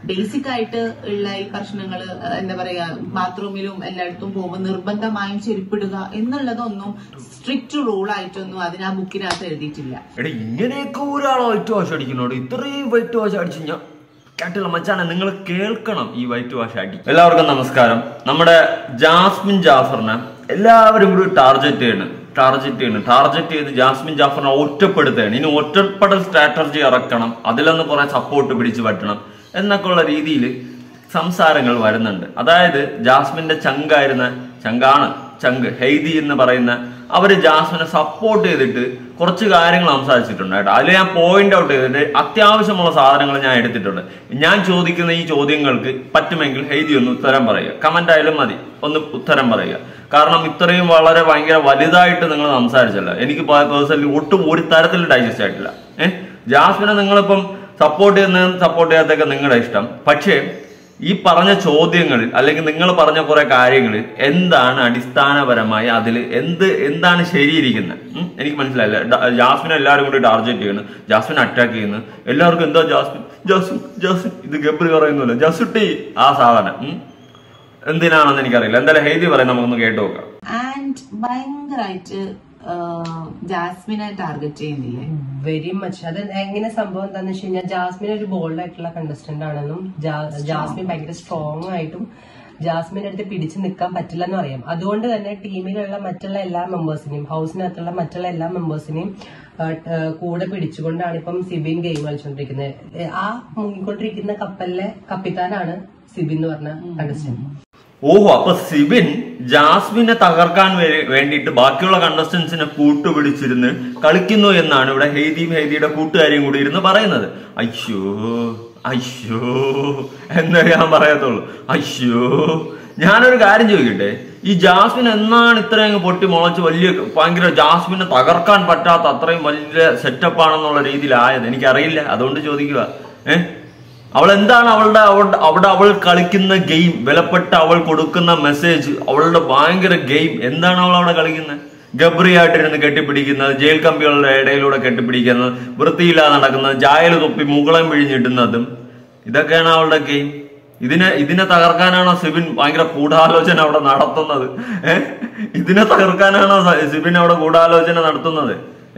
Basic ആയിട്ട് ഉള്ള ഈ പ്രശ്നങ്ങൾ എന്താ പറയാ ബാത്റൂമിലും എല്ലായിടത്തും പോകുമ്പോൾ നിർബന്ധമായും ചെരുപ്പിടുക എന്നുള്ളതൊന്നും സ്ട്രിക്റ്റ് റൂൾ ആയിട്ടൊന്നും അതിന് ആ ബുക്കിനകത്ത് എഴുതിയിട്ടില്ല. ഇങ്ങനെയൊക്കെ ഒരാളോ വൈറ്റ് വാഷ് അടിക്കുന്നോട് ഇത്രയും വൈറ്റ് വാഷ് അടിച്ചു ഞാൻ കേട്ടില്ല മച്ചാനെ. നിങ്ങൾ കേൾക്കണം ഈ വൈറ്റ് വാഷ് അടി. എല്ലാവർക്കും നമസ്കാരം. നമ്മുടെ ജാസ്മിൻ ജാഫറിനെ എല്ലാവരും കൂടി ടാർഗറ്റ് ചെയ്ത് ജാസ്മിൻ ജാഫറിനെ ഒറ്റപ്പെടുത്തുകയാണ്. ഇനി ഒറ്റപ്പെടൽ സ്ട്രാറ്റജി ഇറക്കണം, അതിലൊന്ന് കുറെ സപ്പോർട്ട് പിടിച്ചു പറ്റണം എന്നൊക്കെ ഉള്ള രീതിയിൽ സംസാരങ്ങൾ വരുന്നുണ്ട്. അതായത് ജാസ്മിന്റെ ചങ്ക് ഹെയ്തി എന്ന് പറയുന്ന അവര് ജാസ്മിനെ സപ്പോർട്ട് ചെയ്തിട്ട് കുറച്ച് കാര്യങ്ങൾ സംസാരിച്ചിട്ടുണ്ട് കേട്ടോ. അതിൽ ഞാൻ പോയിന്റ് ഔട്ട് ചെയ്തിട്ട് അത്യാവശ്യമുള്ള സാധനങ്ങൾ ഞാൻ എടുത്തിട്ടുണ്ട്. ഞാൻ ചോദിക്കുന്ന ഈ ചോദ്യങ്ങൾക്ക് പറ്റുമെങ്കിൽ ഹെയ്തി ഒന്ന് ഉത്തരം പറയുക, കമന്റ് ആയാലും മതി, ഒന്ന് ഉത്തരം പറയുക. കാരണം ഇത്രയും ഭയങ്കര വലുതായിട്ട് നിങ്ങൾ സംസാരിച്ചല്ലോ, എനിക്ക് പേഴ്സണലി ഒട്ടും ഒരു തരത്തിൽ ഡൈജസ്റ്റ് ആയിട്ടില്ല. ജാസ്മിനെ നിങ്ങളിപ്പം സപ്പോർട്ട് ചെയ്യാത്തൊക്കെ നിങ്ങളുടെ ഇഷ്ടം. പക്ഷേ ഈ പറഞ്ഞ ചോദ്യങ്ങളിൽ അല്ലെങ്കിൽ നിങ്ങൾ പറഞ്ഞ കുറെ കാര്യങ്ങളിൽ എന്താണ് അടിസ്ഥാനപരമായി അതിൽ എന്താണ് ശരിയിരിക്കുന്നത് എനിക്ക് മനസ്സിലായില്ല. ജാസ്മിനെ എല്ലാവരും കൂടി ടാർഗറ്റ് ചെയ്യുന്നു, ജാസ്മിനെ അറ്റാക്ക് ചെയ്യുന്നു. എല്ലാവർക്കും എന്താ ജാസ്മിൻ ഇത് ഗബ്രി പറയുന്നില്ല ജസുട്ടി ആ സാധനം എന്തിനാണെന്ന് എനിക്കറിയില്ല. എന്തായാലും ഹെയ്തി പറയും, നമുക്കൊന്ന് കേട്ടു നോക്കാം. ആൻഡ് ഭയങ്കരമായിട്ട് ജാസ്മിനെ ടാർഗറ്റ് ചെയ്യുന്നില്ലേ? Very much. അത് എങ്ങനെ സംഭവം എന്താന്ന് വെച്ച് കഴിഞ്ഞാൽ ജാസ്മിൻ ഒരു ബോൾഡ് ആയിട്ടുള്ള കണ്ടസ്റ്റന്റ് ആണെന്നും ജാസ്മിൻ ഭയങ്കര സ്ട്രോങ് ആയിട്ടും ജാസ്മിന്റെ അടുത്ത് പിടിച്ചു നിൽക്കാൻ പറ്റില്ലെന്നും അറിയാം. അതുകൊണ്ട് തന്നെ ടീമിലുള്ള മറ്റുള്ള എല്ലാ മെമ്പേഴ്സിനെയും ഹൗസിനകത്തുള്ള മറ്റുള്ള എല്ലാ മെമ്പേഴ്സിനെയും കൂടെ പിടിച്ചുകൊണ്ടാണ് ഇപ്പം സിബിൻ ഗെയിം കളിച്ചുകൊണ്ടിരിക്കുന്നത്. ആ മുങ്ങിക്കൊണ്ടിരിക്കുന്ന കപ്പലിലെ കപ്പിത്താനാണ് സിബിൻ എന്ന് പറഞ്ഞ കണ്ടസ്റ്റന്റ്. ഓഹോ, അപ്പൊ സിബിൻ ജാസ്മിനെ തകർക്കാൻ വേണ്ടിയിട്ട് ബാക്കിയുള്ള കണ്ടസ്റ്റൻസിനെ കൂട്ടുപിടിച്ചിരുന്ന് കളിക്കുന്നു എന്നാണ് ഇവിടെ ഹെയ്തിയുടെ കൂട്ടുകാരിയും കൂടി ഇരുന്ന് പറയുന്നത്. അയ്യോ എന്നേ ഞാൻ പറയത്തുള്ളൂ. ഞാനൊരു കാര്യം ചോദിക്കട്ടെ, ഈ ജാസ്മിൻ എന്നാണ് ഇത്രയും പൊട്ടി മുളച്ച് ഭയങ്കര ജാസ്മിനെ തകർക്കാൻ പറ്റാത്ത അത്രയും വലിയ സെറ്റപ്പാണെന്നുള്ള രീതിയിലായത്? എനിക്കറിയില്ല, അതുകൊണ്ട് ചോദിക്കുക. അവൾ എന്താണ് അവിടെ അവൾ കളിക്കുന്ന ഗെയിം, വിലപ്പെട്ട അവൾ കൊടുക്കുന്ന മെസ്സേജ്, അവളുടെ ഭയങ്കര ഗെയിം എന്താണ് അവൾ അവിടെ കളിക്കുന്നത്? ഗബ്രിയായിട്ടിരുന്ന് കെട്ടിപ്പിടിക്കുന്നത്, ജയിൽ കമ്പികളുടെ ഇടയിലൂടെ കെട്ടിപ്പിടിക്കുന്നത്, വൃത്തിയില്ലാതെ നടക്കുന്നത്, ജായൽ തൊപ്പി മുകളം പിഴിഞ്ഞിട്ടുന്നതും, ഇതൊക്കെയാണ് അവളുടെ ഗെയിം. ഇതിനെ തകർക്കാനാണോ സിബിൻ ഭയങ്കര ഗൂഢാലോചന അവിടെ നടത്തുന്നത്? ഇതിനെ തകർക്കാനാണോ സിബിൻ അവിടെ ഗൂഢാലോചന നടത്തുന്നത്?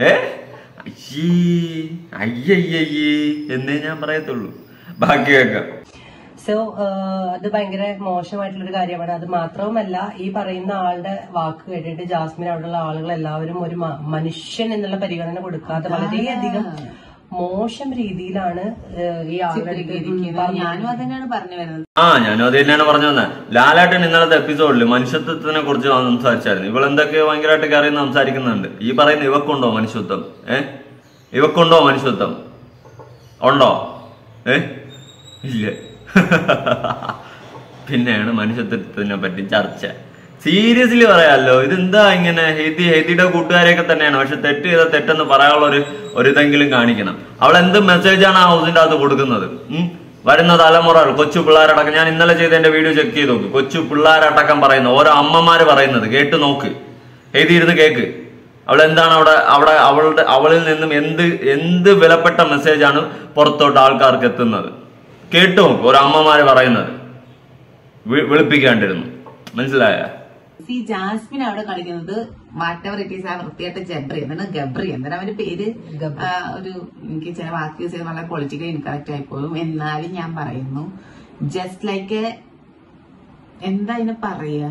അയ്യയ്യേ എന്നേ ഞാൻ പറയത്തുള്ളൂ. ബാക്കി കേൾക്കാം. സോ അത് ഭയങ്കര മോശമായിട്ടുള്ളൊരു കാര്യമാണ്. അത് മാത്രവുമല്ല, ഈ പറയുന്ന ആളുടെ വാക്ക് കേട്ടിട്ട് ജാസ്മിൻ അവിടെയുള്ള ആളുകൾ എല്ലാവരും ഒരു മനുഷ്യൻ എന്നുള്ള പരിഗണന കൊടുക്കാതെ വളരെയധികം മോശം രീതിയിലാണ് ഈ ആളുകൾ. ഞാനും അത് തന്നെയാണ് പറഞ്ഞു വരുന്നത്. ഞാനും അത് തന്നെയാണ് പറഞ്ഞു വന്നത്. ലാലേട്ടൻ ഇന്നലത്തെ എപ്പിസോഡിൽ മനുഷ്യത്വത്തിനെ കുറിച്ച് സംസാരിച്ചായിരുന്നു. ഇവളെന്തൊക്കെ ഭയങ്കരമായിട്ട് അറിയുന്ന സംസാരിക്കുന്നുണ്ട്. ഈ പറയുന്ന ഇവക്കുണ്ടോ മനുഷ്യത്വം? ഇവക്കുണ്ടോ മനുഷ്യത്വം? ഉണ്ടോ? ഇല്ല. പിന്നെയാണ് മനുഷ്യത്വത്തിനെ പറ്റി ചർച്ച. സീരിയസ്ലി പറയാമല്ലോ, ഇതെന്താ ഇങ്ങനെ? ഹെയ്തിയുടെ കൂട്ടുകാരെയൊക്കെ തന്നെയാണ്, പക്ഷെ തെറ്റ് ചെയ്ത തെറ്റെന്ന് പറയാനുള്ള ഒരു ഇതെങ്കിലും കാണിക്കണം. അവൾ എന്ത് മെസ്സേജാണ് ആ ഹൗസിന്റെ അകത്ത് കൊടുക്കുന്നത്? വരുന്ന തലമുറകൾ, കൊച്ചു പിള്ളേരടക്കം, ഞാൻ ഇന്നലെ ചെയ്ത എന്റെ വീഡിയോ ചെക്ക് ചെയ്ത് നോക്ക്, കൊച്ചു പിള്ളേരടക്കം പറയുന്ന ഓരോ അമ്മമാര് പറയുന്നത് കേട്ട് നോക്ക്. ഹെയ്തി ഇരുന്ന് കേക്ക്. അവൾ എന്താണ് അവളിൽ നിന്നും എന്ത് വിലപ്പെട്ട മെസ്സേജാണ് പുറത്തോട്ട് ആൾക്കാർക്ക് എത്തുന്നത്? കേട്ടു നോക്ക്. ഓരോ അമ്മമാര് പറയുന്നത് വിളിപ്പിക്കാണ്ടിരുന്നു. മനസ്സിലായ? ഈ ജാസ്മിൻ അവിടെ കളിക്കുന്നത് വാട്ടവർ ഇറ്റ് ഈസ് ആ വൃത്തിയായിട്ട് ഗബ്രി എന്താണ് അവന്റെ പേര്? ഒരു എനിക്ക് ചില വാക്ക് യൂസ് ചെയ്ത് വളരെ പൊളിറ്റിക്കലി ഇൻകറക്റ്റ് ആയിപ്പോഴും. എന്നാലും ഞാൻ പറയുന്നു, ജസ്റ്റ് ലൈക്ക് എന്താ അതിന് പറയാ,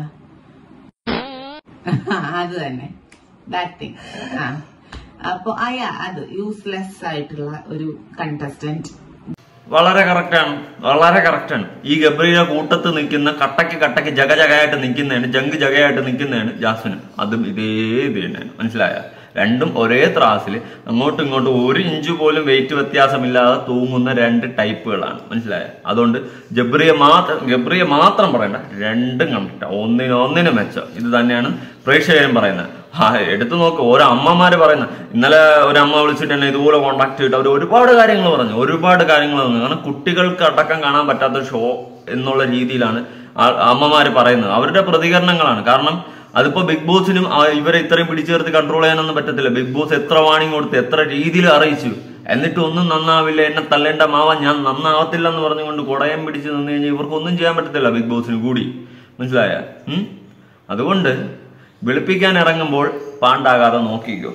അത് തന്നെ ദാറ്റ് തിങ്. അപ്പൊ അത് യൂസ്ലെസ് ആയിട്ടുള്ള ഒരു കണ്ടസ്റ്റന്റ്. വളരെ കറക്റ്റാണ്. ഈ ഗബ്രിയുടെ കൂട്ടത്ത് നിൽക്കുന്ന കട്ടയ്ക്ക് ജഗയായിട്ട് നിൽക്കുന്നതാണ് ജാസ്മിൻ. അതും ഇതേ തന്നെയാണ്. മനസ്സിലായ? രണ്ടും ഒരേ ത്രാസിൽ അങ്ങോട്ടും ഇങ്ങോട്ടും 1 ഇഞ്ച് പോലും വെയിറ്റ് വ്യത്യാസമില്ലാതെ തൂങ്ങുന്ന 2 ടൈപ്പുകളാണ്. മനസ്സിലായ? അതുകൊണ്ട് ഗബ്രിയെ മാത്രം പറയണ്ട, രണ്ടും കണ്ടിട്ട ഒന്നിന് മെച്ചം. ഇത് തന്നെയാണ് പ്രേക്ഷകരും പറയുന്നത്. എടുത്തു നോക്ക്, ഓരോ അമ്മമാര് പറയുന്നത്. ഇന്നലെ ഒരു അമ്മ വിളിച്ചിട്ട് തന്നെ ഇതുപോലെ കോണ്ടാക്ട് ചെയ്തിട്ട് അവർ ഒരുപാട് കാര്യങ്ങൾ പറഞ്ഞു. കാരണം കുട്ടികൾക്ക് അടക്കം കാണാൻ പറ്റാത്ത ഷോ എന്നുള്ള രീതിയിലാണ് അമ്മമാര് പറയുന്നത്. അവരുടെ പ്രതികരണങ്ങളാണ്. കാരണം അതിപ്പോ ബിഗ് ബോസിനും ഇവരെ ഇത്രയും പിടിച്ചു ചേർത്ത് കൺട്രോൾ ചെയ്യാനൊന്നും പറ്റത്തില്ല. ബിഗ് ബോസ് എത്ര വാണിംഗ് കൊടുത്ത് എത്ര രീതിയിൽ അറിയിച്ചു. എന്നിട്ട് ഒന്നും നന്നാവില്ല, എന്നെ തല്ലേണ്ട മാവ ഞാൻ നന്നാവത്തില്ല എന്ന് പറഞ്ഞുകൊണ്ട് കുടയം പിടിച്ച് നിന്ന് കഴിഞ്ഞാൽ ഇവർക്കൊന്നും ചെയ്യാൻ പറ്റത്തില്ല ബിഗ് ബോസിന് കൂടി. മനസ്സിലായ? അതുകൊണ്ട് വെളുപ്പിക്കാൻ ഇറങ്ങുമ്പോൾ പാണ്ടാകാതെ നോക്കിക്കോ.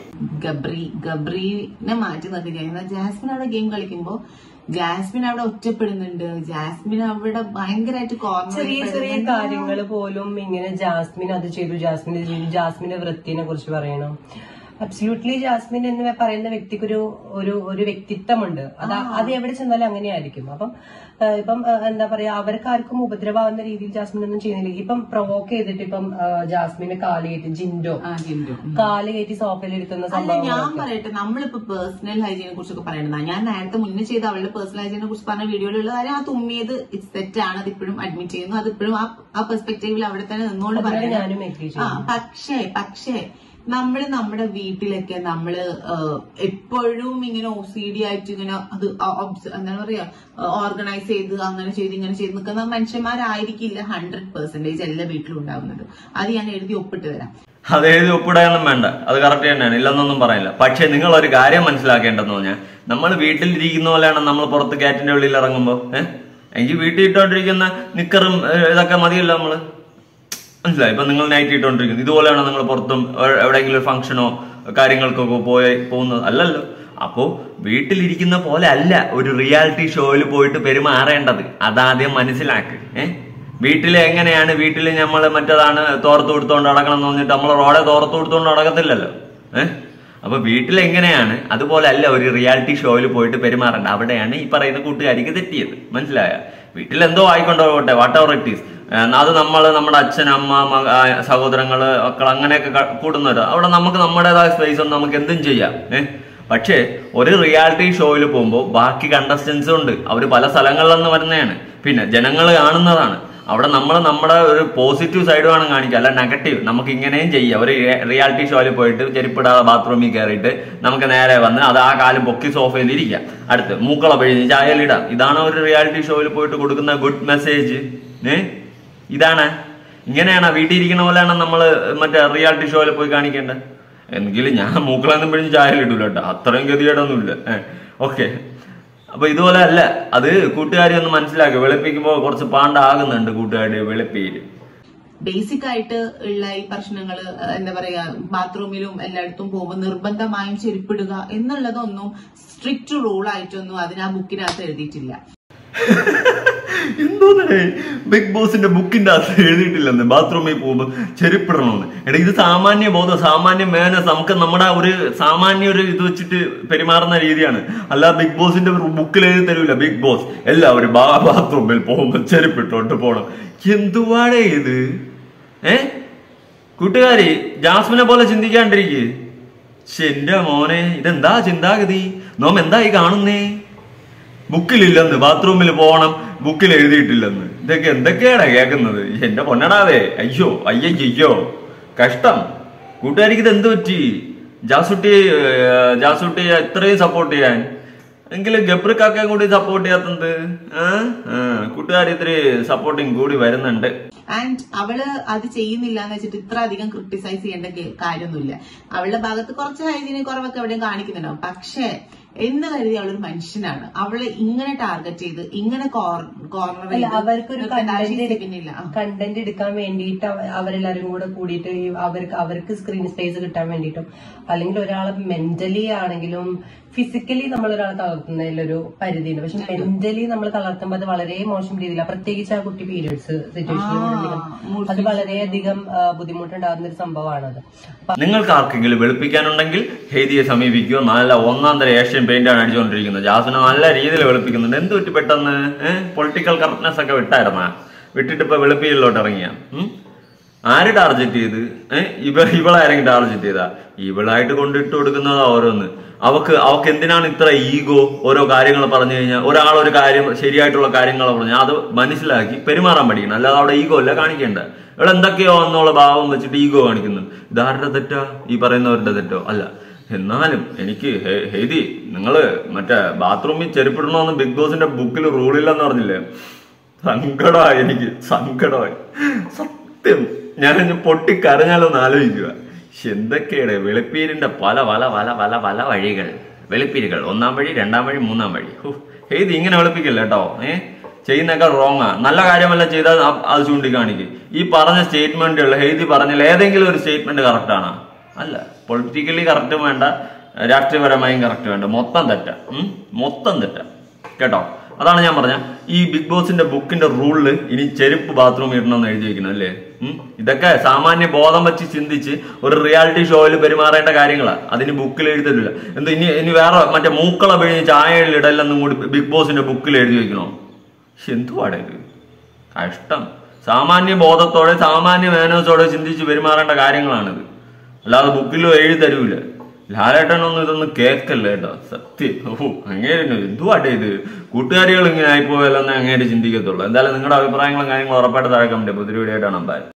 ഗബ്രീനെ മാറ്റി നിർത്തി കഴിഞ്ഞാൽ ജാസ്മിൻ അവിടെ ഗെയിം കളിക്കുമ്പോ ജാസ്മിൻ അവിടെ ഒറ്റപ്പെടുന്നുണ്ട്. ജാസ്മിൻ അവിടെ ഭയങ്കരമായിട്ട് ചെറിയ ചെറിയ കാര്യങ്ങൾ പോലും ഇങ്ങനെ ജാസ്മിൻ അത് ചെയ്തു, ജാസ്മിൻ ഇത് ചെയ്തു, ജാസ്മിന്റെ വൃത്തിനെ കുറിച്ച് പറയണം. അബ്സല്യൂട്ട്ലി ജാസ്മിൻ എന്ന് പറയുന്ന വ്യക്തിക്ക് ഒരു വ്യക്തിത്വമുണ്ട്. അത് എവിടെ ചെന്നാലും അങ്ങനെയായിരിക്കും. ഇപ്പം എന്താ പറയാ, അവർക്ക് ആർക്കും ഉപദ്രവാകുന്ന രീതിയിൽ ജാസ്മിൻ ഒന്നും ചെയ്യുന്നില്ല. ഇപ്പം പ്രൊവോക്ക് ചെയ്തിട്ട് ഇപ്പം ജാസ്മിനെ കാല് കയറ്റി ജിൻഡോ കാല് കയറ്റി സോഫയിൽ ഇരുത്തുന്ന സംഭവം. ഞാൻ പറയട്ടെ, നമ്മളിപ്പോ പേഴ്സണൽ ഹൈജീനെ കുറിച്ചൊക്കെ പറയണതാണ്. ഞാൻ നേരത്തെ മുന്നേ ചെയ്ത് അവളുടെ പേഴ്സണൽ ഹൈജീനെ കുറിച്ച് പറഞ്ഞ വീഡിയോയിലുള്ള കാര്യം, ആ തുമ്മിയത് തെറ്റാണ്, അത് ഇപ്പോഴും അഡ്മിറ്റ് ചെയ്യുന്നു, അത് ഇപ്പോഴും ആ പെർസ്പെക്ടീവിൽ അവിടെ തന്നെ നിന്നുകൊണ്ട് പറയുന്നത്. പക്ഷേ നമ്മള് നമ്മുടെ വീട്ടിലൊക്കെ നമ്മള് എപ്പോഴും ഇങ്ങനെ OCD ആയിട്ട് ഇങ്ങനെ അത് എന്താണ് പറയാ ഓർഗനൈസ് ചെയ്ത് അങ്ങനെ ചെയ്ത് ഇങ്ങനെ ചെയ്ത് നിൽക്കുന്ന മനുഷ്യന്മാരായിരിക്കില്ല 100% എല്ലാ വീട്ടിലും ഉണ്ടാവുന്നത്. അത് ഞാൻ എഴുതി ഒപ്പിട്ട് തരാം. അത് എഴുതി ഒപ്പിടാനൊന്നും വേണ്ട, അത് കറക്റ്റ് തന്നെയാണ്, ഇല്ലെന്നൊന്നും പറയില്ല. പക്ഷെ നിങ്ങൾ ഒരു കാര്യം മനസ്സിലാക്കേണ്ടതെന്ന് പറഞ്ഞാൽ, നമ്മൾ വീട്ടിലിരിക്കുന്ന പോലെയാണ് നമ്മൾ പുറത്ത് കാറ്റിന്റെ ഉള്ളിൽ ഇറങ്ങുമ്പോ. എനിക്ക് വീട്ടിൽ ഇട്ടോണ്ടിരിക്കുന്ന നിക്കറും ഇതൊക്കെ മതിയല്ലോ നമ്മള്. മനസ്സിലായി? ഇപ്പൊ നിങ്ങൾ നൈറ്റ് ഇട്ടോണ്ടിരിക്കുന്നത് ഇതുപോലെയാണ് നിങ്ങൾ പുറത്തും എവിടെയെങ്കിലും ഫംഗ്ഷനോ കാര്യങ്ങൾക്കൊക്കെ പോകുന്നത് അല്ലല്ലോ. അപ്പോ വീട്ടിലിരിക്കുന്ന പോലെ അല്ല ഒരു റിയാലിറ്റി ഷോയിൽ പോയിട്ട് പെരുമാറേണ്ടത്. അതാദ്യം മനസ്സിലാക്ക്. വീട്ടിൽ എങ്ങനെയാണ്, വീട്ടിൽ നമ്മൾ മറ്റേതാണ് തോർത്ത് കൊടുത്തോണ്ട് നടക്കണം എന്ന് പറഞ്ഞിട്ട് നമ്മൾ റോഡെ തോർത്ത് കൊടുത്തോണ്ട് നടക്കത്തില്ലല്ലോ. അപ്പൊ വീട്ടിൽ എങ്ങനെയാണ് അതുപോലെ അല്ല ഒരു റിയാലിറ്റി ഷോയിൽ പോയിട്ട് പെരുമാറേണ്ട. അവിടെയാണ് ഈ പറയുന്ന കൂട്ടുകാരിക്ക് തെറ്റിയത്. മനസ്സിലായ? വീട്ടിൽ എന്തോ ആയിക്കൊണ്ടോട്ടെ, വാട്ട് എവർ ഇറ്റ് ഈസ്, അത് നമ്മുടെ അച്ഛൻ, അമ്മ, സഹോദരങ്ങള്, മക്കൾ അങ്ങനെയൊക്കെ കൂടുന്നവര്, അവിടെ നമുക്ക് നമ്മുടേതായ സ്പേസ് ഉണ്ട്, നമുക്ക് എന്തും ചെയ്യാം. പക്ഷേ ഒരു റിയാലിറ്റി ഷോയിൽ പോകുമ്പോൾ ബാക്കി കണ്ടസ്റ്റൻസും ഉണ്ട്, അവര് പല സ്ഥലങ്ങളിൽ നിന്ന് വരുന്നതാണ്, പിന്നെ ജനങ്ങൾ കാണുന്നതാണ്. അവിടെ നമ്മൾ നമ്മുടെ ഒരു പോസിറ്റീവ് സൈഡ് വേണം കാണിക്കുക, അല്ല നെഗറ്റീവ്. നമുക്ക് ഇങ്ങനെയും ചെയ്യാം. ഒരു റിയാലിറ്റി ഷോയിൽ പോയിട്ട് ചെരുപ്പിടാതെ ബാത്റൂമിൽ കയറിയിട്ട് നമുക്ക് നേരെ വന്ന് അത് ആ കാലം പൊക്കി സോഫയിൽ ഇരിക്കാം, അടുത്ത് മൂക്കള പിഴിഞ്ഞ് ചായയിലിടാം. ഇതാണ് ഒരു റിയാലിറ്റി ഷോയിൽ പോയിട്ട് കൊടുക്കുന്ന ഗുഡ് മെസ്സേജ്. ഇതാണ്, ഇങ്ങനെയാണ് വീട്ടിൽ ഇരിക്കുന്ന പോലെയാണ് നമ്മള് മറ്റേ റിയാലിറ്റി ഷോയിൽ പോയി കാണിക്കേണ്ടത്. എങ്കിലും ഞാൻ മൂക്കളൊന്നും പിഴിഞ്ഞ് ചായയിലിടൂല കേട്ടോ, അത്രയും ഗതികേടൊന്നുമില്ല. ഓക്കെ, അപ്പൊ ഇതുപോലെ അല്ല. അത് കൂട്ടുകാരി ഒന്ന് മനസ്സിലാക്കി. വെളുപ്പിക്കുമ്പോ കുറച്ച് പാണ്ടാകുന്നുണ്ട് കൂട്ടുകാരുടെ വെളുപ്പിയില്. ബേസിക് ആയിട്ട് ഉള്ള ഈ പ്രശ്നങ്ങള് എന്താ പറയാ, ബാത്റൂമിലും എല്ലായിടത്തും പോകുമ്പോൾ നിർബന്ധമായും ചെരുപ്പിടുക എന്നുള്ളതൊന്നും സ്ട്രിക്റ്റ് റൂൾ ആയിട്ടൊന്നും അതിന് ആ ബുക്കിനകത്ത് എഴുതിയിട്ടില്ല. എന്തോന്നേ ബിഗ് ബോസിന്റെ ബുക്കിന്റെ അകത്ത് എഴുതിയിട്ടില്ലെന്ന് ബാത്റൂമിൽ പോകുമ്പോ ചെരുപ്പിടണമെന്ന്. എടാ, ഇത് സാമാന്യ ബോധം, സാമാന്യ മേനസ്, നമുക്ക് നമ്മുടെ ഒരു സാമാന്യ ഒരു ഇത് വെച്ചിട്ട് പെരുമാറുന്ന രീതിയാണ്. അല്ല ബിഗ് ബോസിന്റെ ബുക്കിൽ എഴുതി തരൂല. ബിഗ് ബോസ് എല്ലാവരും ബാത്റൂമിൽ പോകുമ്പോ ചെരുപ്പിട്ടോട്ട് പോണം. എന്തുവാടേ ഇത്? കൂട്ടുകാരി ജാസ്മിനെ പോലെ ചിന്തിക്കാണ്ടിരിക്കേ. എന്റെ മോനെ, ഇതെന്താ ചിന്താഗതി? നോം എന്തായി കാണുന്നേ? ബുക്കിലില്ലെന്ന്, ബാത്റൂമിൽ പോകണം, ബുക്കിൽ എഴുതിയിട്ടില്ലെന്ന്. ഇതൊക്കെ എന്തൊക്കെയാണ് കേൾക്കുന്നത്? എന്റെ പൊന്നടാവേ, അയ്യോ അയ്യോ കഷ്ടം. കൂട്ടുകാരിക്ക് ഇത് എന്ത് പറ്റി? ജാസുട്ടിയെ ഇത്രയും സപ്പോർട്ട് ചെയ്യാൻ എങ്കിലും ഗബ്രിക്കാക്കയും കൂടി സപ്പോർട്ട് ചെയ്യാത്തത്. കൂട്ടുകാരി ഇത്തിരി സപ്പോർട്ടിങ് കൂടി വരുന്നുണ്ട്. ആൻഡ് അവള് അത് ചെയ്യുന്നില്ല എന്ന് വെച്ചിട്ട് ഇത്ര അധികം ക്രിട്ടിസൈസ് ചെയ്യേണ്ട കാര്യമൊന്നുമില്ല. അവളുടെ ഭാഗത്ത് കുറച്ച് ഹൈജീനിക് കുറവൊക്കെ എവിടെയും കാണിക്കുന്നുണ്ടാവും. പക്ഷേ എന്ന് കരുതി അവളൊരു മനുഷ്യനാണ്. അവളെ ഇങ്ങനെ ടാർഗറ്റ് ചെയ്ത് ഇങ്ങനെ കോർണർ അവർക്കൊരു കണ്ടന്റ് എടുക്കാൻ വേണ്ടിയിട്ട് അവരെല്ലാരും കൂടെ കൂടിയിട്ട് അവർക്ക് സ്ക്രീൻ സ്പേസ് കിട്ടാൻ വേണ്ടിയിട്ടും, അല്ലെങ്കിൽ ഒരാളെ മെന്റലി ആണെങ്കിലും ഫിസിക്കലി നമ്മൾ ഒരാളെ തളർത്തുന്നതിലൊരു പരിധിയുണ്ട്. പക്ഷെ മെന്റലി നമ്മൾ തളർത്തുമ്പോൾ അത് വളരെ മോശം രീതിയിലാണ്. പ്രത്യേകിച്ച് ആ കുട്ടി പീരിയഡ്സ് സിറ്റുവേഷനിൽ അത് വളരെയധികം ബുദ്ധിമുട്ടുണ്ടാകുന്ന ഒരു സംഭവമാണത്. നിങ്ങൾക്ക് ആർക്കെങ്കിലും വെളുപ്പിക്കാനുണ്ടെങ്കിൽ ഹെയ്ദിയെ സമീപിക്കുക. നല്ല ഒന്നാം തരം ഏഷ്യൻ പെയിന്റ് ആണ് അടിച്ചുകൊണ്ടിരിക്കുന്നത്. ജാസിനെ നല്ല രീതിയിൽ വെളുപ്പിക്കുന്നുണ്ട്. എന്ത് പറ്റി പെട്ടെന്ന് പൊളിറ്റിക്കൽ കറക്റ്റ്നെസ് ഒക്കെ വിട്ടിട്ട് ഇപ്പൊ വെളുപ്പിയിലോട്ട് ഇറങ്ങിയ ആര് ടാർഗറ്റ് ചെയ്ത്? ഇവളാരെങ്കിലും ടാർഗറ്റ് ചെയ്താ? ഇവളായിട്ട് കൊണ്ടിട്ട് കൊടുക്കുന്നതാ ഓരോന്ന്. അവക്ക് എന്തിനാണ് ഇത്ര ഈഗോ? ഓരോ കാര്യങ്ങൾ പറഞ്ഞു കഴിഞ്ഞാൽ ഒരാളൊരു കാര്യം ശരിയായിട്ടുള്ള കാര്യങ്ങൾ പറഞ്ഞാൽ അത് മനസ്സിലാക്കി പെരുമാറാൻ പഠിക്കണം. അല്ലാതെ അവിടെ ഈഗോ അല്ല കാണിക്കേണ്ട. ഇവിടെ എന്തൊക്കെയോ എന്നുള്ള ഭാവം വെച്ചിട്ട് ഈഗോ കാണിക്കുന്നു. ഇതാരുടെ തെറ്റാ? ഈ പറയുന്നവരുടെ തെറ്റോ? അല്ല. എന്നാലും എനിക്ക് ഹെയ്ദി, നിങ്ങള് മറ്റേ ബാത്റൂമിൽ ചെരുപ്പിടണമെന്ന് ബിഗ് ബോസിന്റെ ബുക്കിൽ റൂളില്ലെന്ന് പറഞ്ഞില്ലേ? സങ്കടമായി, എനിക്ക് സങ്കടമായി സത്യം. ഞാൻ പൊട്ടിക്കരഞ്ഞാലൊന്ന് ആലോചിക്കുക. എന്തൊക്കെയാണ് വെളുപ്പീരിന്റെ പല പല പല പല പല വഴികൾ. വെളുപ്പിരികൾ 1-ാം വഴി 2-ാം വഴി 3-ാം വഴി. ഇത് ഇങ്ങനെ വെളുപ്പിക്കല്ലേ കേട്ടോ. ചെയ്യുന്നൊക്കെ റോങ്ങാ. നല്ല കാര്യമല്ല ചെയ്താൽ അത് ചൂണ്ടിക്കാണിക്കും. ഈ പറഞ്ഞ സ്റ്റേറ്റ്മെന്റുകൾ ഹെയ്തി പറഞ്ഞാൽ ഏതെങ്കിലും ഒരു സ്റ്റേറ്റ്മെന്റ് കറക്റ്റ് ആണോ? അല്ല. പൊളിറ്റിക്കലി കറക്റ്റും വേണ്ട, രാഷ്ട്രീയപരമായും കറക്റ്റ് വേണ്ട, മൊത്തം തെറ്റാ. മൊത്തം തെറ്റാ കേട്ടോ. അതാണ് ഞാൻ പറഞ്ഞ ഈ ബിഗ് ബോസിന്റെ ബുക്കിന്റെ റൂളില് ഇനി ചെരുപ്പ് ബാത്റൂം ഇടണമെന്ന് എഴുതി വെക്കണം അല്ലേ. ഇതൊക്കെ സാമാന്യ ബോധം വെച്ച് ചിന്തിച്ച് ഒരു റിയാലിറ്റി ഷോയിൽ പെരുമാറേണ്ട കാര്യങ്ങളാണ്. അതിന് ബുക്കിൽ എഴുതിട്ടില്ല. ഇനി വേറെ മറ്റേ മൂക്കള പിഴിഞ്ഞ് ചായയിൽ ഇടലെന്നും കൂടി ബിഗ് ബോസിന്റെ ബുക്കിൽ എഴുതി വെക്കണോ? എന്തുവാടേ ഇത്? കഷ്ടം. സാമാന്യ ബോധത്തോടെ സാമാന്യ മാനേഴ്സോടെ ചിന്തിച്ച് പെരുമാറേണ്ട കാര്യങ്ങളാണിത്. അല്ലാതെ ബുക്കിലും എഴുതി തരൂല. ലാലേട്ടനൊന്നും ഇതൊന്നും കേൾക്കല്ല കേട്ടോ. സത്യം. അങ്ങനെ എന്തുവാട്ടെ ഇത്? കൂട്ടുകാരികൾ ഇങ്ങനെ ആയിപ്പോയല്ലെന്ന് അങ്ങനെ ചിന്തിക്കത്തുള്ളൂ. എന്തായാലും നിങ്ങളുടെ അഭിപ്രായങ്ങളും കാര്യങ്ങളും ഉറപ്പായിട്ട് താഴെ കമന്റ്. പുതിയ വീഡിയോ ആയിട്ടാണ്.